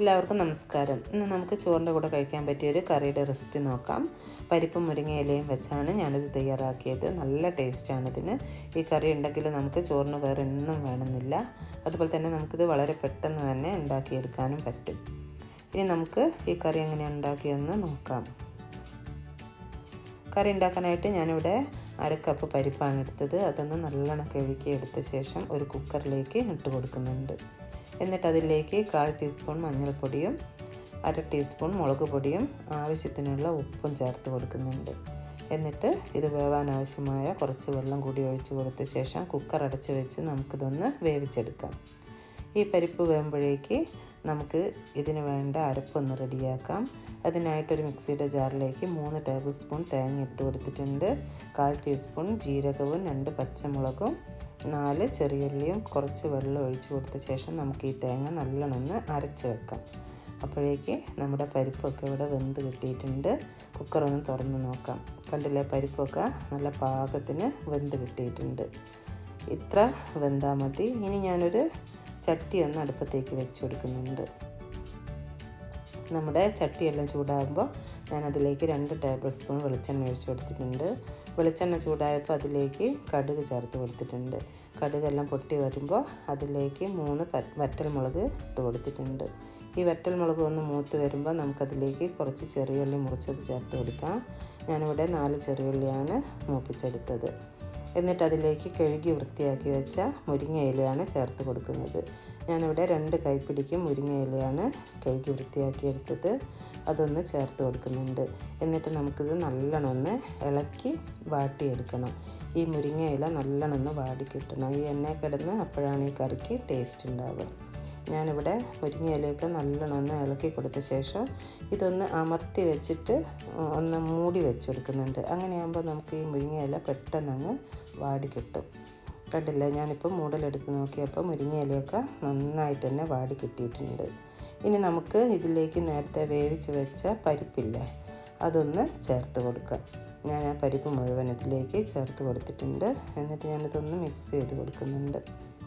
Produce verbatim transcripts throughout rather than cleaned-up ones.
എല്ലാവർക്കും നമസ്കാരം. ഇന്ന് നമുക്ക് ചോറിൻ്റെ കൂടെ കഴിക്കാൻ പറ്റിയൊരു കറിയുടെ റെസിപ്പി നോക്കാം. പരിപ്പും മുരിങ്ങയിലയും വെച്ചാണ് ഞാനിത് തയ്യാറാക്കിയത്. നല്ല ടേസ്റ്റാണ് ഇതിന്. ഈ കറി ഉണ്ടെങ്കിൽ നമുക്ക് ചോറിന് വേറെ ഒന്നും വേണമെന്നില്ല. അതുപോലെ തന്നെ നമുക്കിത് വളരെ പെട്ടെന്ന് തന്നെ ഉണ്ടാക്കിയെടുക്കാനും പറ്റും. ഇനി നമുക്ക് ഈ കറി എങ്ങനെയാണ് ഉണ്ടാക്കിയതെന്ന് നോക്കാം. കറി ഉണ്ടാക്കാനായിട്ട് ഞാനിവിടെ അര കപ്പ് പരിപ്പാണ് എടുത്തത്. അതൊന്ന് നല്ലോണം കഴുകി എടുത്ത ശേഷം ഒരു കുക്കറിലേക്ക് ഇട്ട് കൊടുക്കുന്നുണ്ട്. എന്നിട്ട് അതിലേക്ക് കാൽ ടീസ്പൂൺ മഞ്ഞൾപ്പൊടിയും അര ടീസ്പൂൺ മുളക് പൊടിയും ആവശ്യത്തിനുള്ള ഉപ്പും ചേർത്ത് കൊടുക്കുന്നുണ്ട്. എന്നിട്ട് ഇത് വേവാൻ ആവശ്യമായ കുറച്ച് വെള്ളം കൂടി ഒഴിച്ച് കൊടുത്ത ശേഷം കുക്കർ അടച്ച് വെച്ച് നമുക്കിതൊന്ന് വേവിച്ചെടുക്കാം. ഈ പരിപ്പ് വേകുമ്പോഴേക്ക് നമുക്ക് ഇതിന് വേണ്ട അരപ്പൊന്ന് റെഡിയാക്കാം. അതിനായിട്ടൊരു മിക്സിയുടെ ജാറിലേക്ക് മൂന്ന് ടേബിൾ സ്പൂൺ തേങ്ങ ഇട്ട് കൊടുത്തിട്ടുണ്ട്. കാൽ ടീസ്പൂൺ ജീരകവും രണ്ട് പച്ചമുളകും നാല് ചെറിയുള്ളിയും കുറച്ച് വെള്ളം ഒഴിച്ച് കൊടുത്ത ശേഷം നമുക്ക് ഈ തേങ്ങ നല്ലോണം ഒന്ന് അരച്ച് വെക്കാം. അപ്പോഴേക്ക് നമ്മുടെ പരിപ്പൊക്കെ ഇവിടെ വെന്ത് കിട്ടിയിട്ടുണ്ട്. കുക്കറൊന്ന് തുറന്ന് നോക്കാം. കണ്ടില്ലേ, പരിപ്പൊക്കെ നല്ല പാകത്തിന് വെന്ത് കിട്ടിയിട്ടുണ്ട്. ഇത്ര വെന്താൽ മതി. ഇനി ഞാനൊരു ചട്ടി ഒന്ന് അടുപ്പത്തേക്ക് വെച്ച് കൊടുക്കുന്നുണ്ട്. നമ്മുടെ ചട്ടിയെല്ലാം ചൂടാകുമ്പോൾ ഞാനതിലേക്ക് രണ്ട് ടേബിൾ സ്പൂൺ വെളിച്ചെണ്ണ ഒഴിച്ച് കൊടുത്തിട്ടുണ്ട്. വെളിച്ചെണ്ണ ചൂടായപ്പോൾ അതിലേക്ക് കടുക് ചേർത്ത് കൊടുത്തിട്ടുണ്ട്. കടുകെല്ലാം പൊട്ടി വരുമ്പോൾ അതിലേക്ക് മൂന്ന് വറ്റൽമുളക് ഇട്ട് കൊടുത്തിട്ടുണ്ട്. ഈ വറ്റൽമുളക് ഒന്ന് മൂത്ത് വരുമ്പോൾ നമുക്കതിലേക്ക് കുറച്ച് ചെറിയുള്ളി മുറിച്ചത് ചേർത്ത് കൊടുക്കാം. ഞാനിവിടെ നാല് ചെറിയുള്ളിയാണ് മൂപ്പിച്ചെടുത്തത്. എന്നിട്ട് അതിലേക്ക് കഴുകി വൃത്തിയാക്കി വെച്ച മുരിങ്ങ ഇലയാണ് ചേർത്ത് കൊടുക്കുന്നത്. ഞാനിവിടെ രണ്ട് കൈപ്പിടിക്കും മുരിങ്ങ ഇലയാണ് കഴുകി വൃത്തിയാക്കി എടുത്തത്. അതൊന്ന് ചേർത്ത് കൊടുക്കുന്നുണ്ട്. എന്നിട്ട് നമുക്കിത് നല്ലോണം ഒന്ന് ഇളക്കി വാട്ടിയെടുക്കണം. ഈ മുരിങ്ങ ഇല നല്ലോണം ഒന്ന് വാടി കിട്ടണം. ഈ എണ്ണ കിടന്ന് അപ്പോഴാണ് ഈ കറിക്ക് ടേസ്റ്റ് ഉണ്ടാവുക. ഞാനിവിടെ മുരിങ്ങ ഇലയൊക്കെ നല്ലോണം ഒന്ന് ഇളക്കി കൊടുത്ത ശേഷം ഇതൊന്ന് അമർത്തി വെച്ചിട്ട് ഒന്ന് മൂടി വെച്ച് കൊടുക്കുന്നുണ്ട്. അങ്ങനെയാകുമ്പോൾ നമുക്ക് ഈ മുരിങ്ങ ഇല പെട്ടെന്ന് അങ്ങ് വാടി കിട്ടും. കണ്ടില്ല, ഞാനിപ്പോൾ മൂടലെടുത്ത് നോക്കിയപ്പോൾ മുരിങ്ങ ഇലയൊക്കെ നന്നായിട്ട് തന്നെ വാടി കിട്ടിയിട്ടുണ്ട്. ഇനി നമുക്ക് ഇതിലേക്ക് നേരത്തെ വേവിച്ച് വെച്ച പരിപ്പില്ലേ, അതൊന്ന് ചേർത്ത് കൊടുക്കാം. ഞാൻ ആ പരിപ്പ് മുഴുവൻ ഇതിലേക്ക് ചേർത്ത് കൊടുത്തിട്ടുണ്ട്. എന്നിട്ട് ഞാനിതൊന്ന് മിക്സ് ചെയ്ത് കൊടുക്കുന്നുണ്ട്.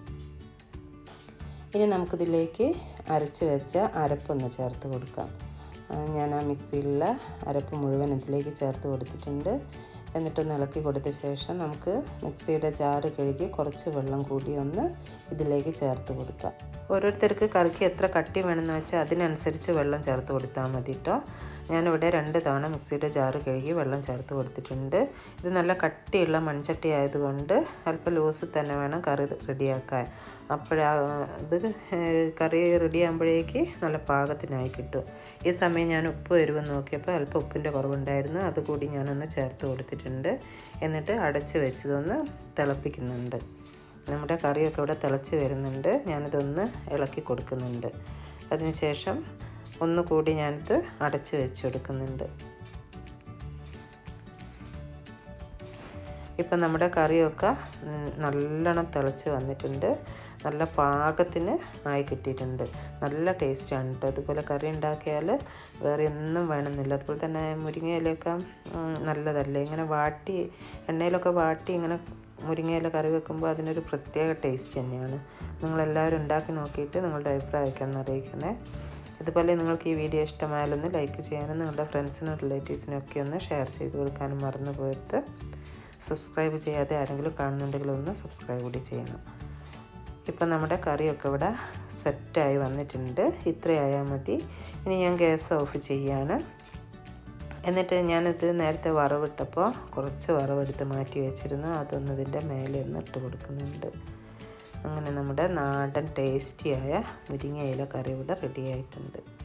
ഇനി നമുക്കിതിലേക്ക് അരച്ച് വെച്ച അരപ്പൊന്ന് ചേർത്ത് കൊടുക്കാം. ഞാൻ ആ മിക്സിയിലുള്ള അരപ്പ് മുഴുവൻ ഇതിലേക്ക് ചേർത്ത് കൊടുത്തിട്ടുണ്ട്. എന്നിട്ടൊന്ന് ഇളക്കി കൊടുത്ത ശേഷം നമുക്ക് മിക്സിയുടെ ജാറ് കഴുകി കുറച്ച് വെള്ളം കൂടി ഒന്ന് ഇതിലേക്ക് ചേർത്ത് കൊടുക്കാം. ഓരോരുത്തർക്ക് കറിക്ക് എത്ര കട്ടി വേണമെന്ന് വെച്ചാൽ അതിനനുസരിച്ച് വെള്ളം ചേർത്ത് കൊടുത്താൽ മതി കേട്ടോ. ഞാനിവിടെ രണ്ട് തവണ മിക്സിയുടെ ജാറ് കഴുകി വെള്ളം ചേർത്ത് കൊടുത്തിട്ടുണ്ട്. ഇത് നല്ല കട്ടിയുള്ള മൺചട്ടി ആയതുകൊണ്ട് അല്പം ലൂസ് തന്നെ വേണം കറി റെഡിയാക്കാൻ. അപ്പോഴാ ഇത് കറി റെഡിയാകുമ്പോഴേക്ക് നല്ല പാകത്തിനായി കിട്ടും. ഈ സമയം ഞാൻ ഉപ്പ് വരുമെന്ന് നോക്കിയപ്പോൾ അല്പം ഉപ്പിൻ്റെ കുറവുണ്ടായിരുന്നു. അതുകൂടി ഞാനൊന്ന് ചേർത്ത് കൊടുത്തിട്ടുണ്ട്. എന്നിട്ട് അടച്ച് വെച്ചതൊന്ന് തിളപ്പിക്കുന്നുണ്ട്. നമ്മുടെ കറിയൊക്കെ ഇവിടെ തിളച്ച് വരുന്നുണ്ട്. ഞാനിതൊന്ന് ഇളക്കി കൊടുക്കുന്നുണ്ട്. അതിനുശേഷം ഒന്നുകൂടി ഞാനിത് അടച്ച് വെച്ച് കൊടുക്കുന്നുണ്ട്. ഇപ്പം നമ്മുടെ കറിയൊക്കെ നല്ലോണം തിളച്ച് വന്നിട്ടുണ്ട്. നല്ല പാകത്തിന് ആയി കിട്ടിയിട്ടുണ്ട്. നല്ല ടേസ്റ്റാണ് കേട്ടോ. അതുപോലെ കറി ഉണ്ടാക്കിയാൽ വേറെ ഒന്നും വേണമെന്നില്ല. അതുപോലെ തന്നെ മുരിങ്ങയിലൊക്കെ നല്ലതല്ലേ, ഇങ്ങനെ വാട്ടി എണ്ണയിലൊക്കെ വാട്ടി ഇങ്ങനെ മുരിങ്ങയില കറി വെക്കുമ്പോൾ അതിനൊരു പ്രത്യേക ടേസ്റ്റ് തന്നെയാണ്. നിങ്ങളെല്ലാവരും ഉണ്ടാക്കി നോക്കിയിട്ട് നിങ്ങളുടെ അഭിപ്രായമൊക്കെ ഒന്ന് അറിയിക്കണേ. അതുപോലെ നിങ്ങൾക്ക് ഈ വീഡിയോ ഇഷ്ടമായാലൊന്ന് ലൈക്ക് ചെയ്യാനും നിങ്ങളുടെ ഫ്രണ്ട്സിനും റിലേറ്റീവ്സിനും ഒക്കെ ഒന്ന് ഷെയർ ചെയ്ത് കൊടുക്കാനും മറന്നു പോയത്. സബ്സ്ക്രൈബ് ചെയ്യാതെ ആരെങ്കിലും കാണുന്നുണ്ടെങ്കിൽ ഒന്ന് സബ്സ്ക്രൈബ് കൂടി ചെയ്യണം. ഇപ്പം നമ്മുടെ കറിയൊക്കെ ഇവിടെ സെറ്റായി വന്നിട്ടുണ്ട്. ഇത്രയായാൽ മതി. ഇനി ഞാൻ ഗ്യാസ് ഓഫ് ചെയ്യാണ്. എന്നിട്ട് ഞാനിത് നേരത്തെ വറവിട്ടപ്പോൾ കുറച്ച് വറവെടുത്ത് മാറ്റി വെച്ചിരുന്നു. അതൊന്ന് ഇതിൻ്റെ മേലെ ഒന്ന് ഇട്ട് കൊടുക്കുന്നുണ്ട്. അങ്ങനെ നമ്മുടെ നാടൻ ടേസ്റ്റിയായ മുരിങ്ങയില കറി ഇവിടെ റെഡി ആയിട്ടുണ്ട്.